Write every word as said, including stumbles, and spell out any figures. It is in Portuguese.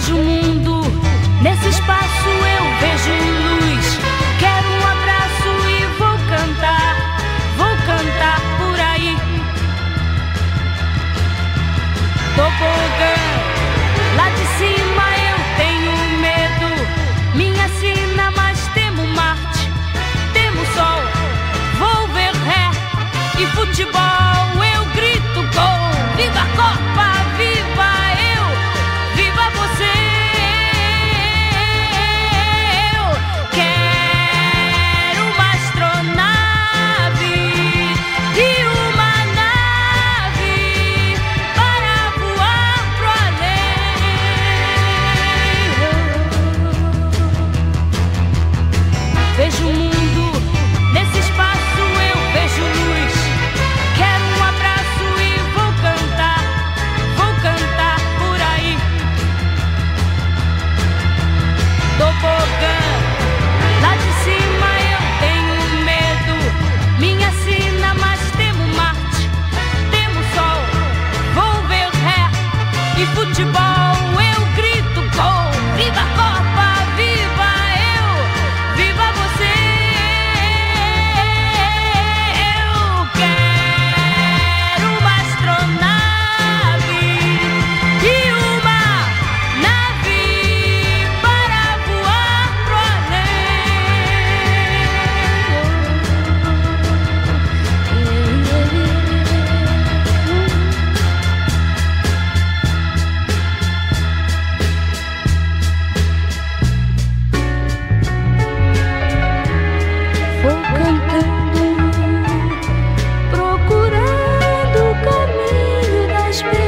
Vejo o mundo, nesse espaço eu vejo luz. Quero um abraço e vou cantar, vou cantar por aí. Tobogã, lá de cima eu tenho medo. Minha sina, mas temo Marte, temo Sol. Vou ver ré e futebol, eu grito gol. Viva a Copa, viva eu, viva você. Eu quero uma astronave e uma nave para voar pro além. Vejo o mundo, nesse espaço eu vejo luz. Quero um abraço e vou cantar, vou cantar por aí. Tobogã, lá de cima eu tenho medo. Minha sina, mas temo Marte, temo Sol. Vou ver ré e futebol, eu grito gol. Viva a Copa, viva eu, viva você. Eu quero uma astronave e uma nave para voar pro Vou cantando, procurando o caminho das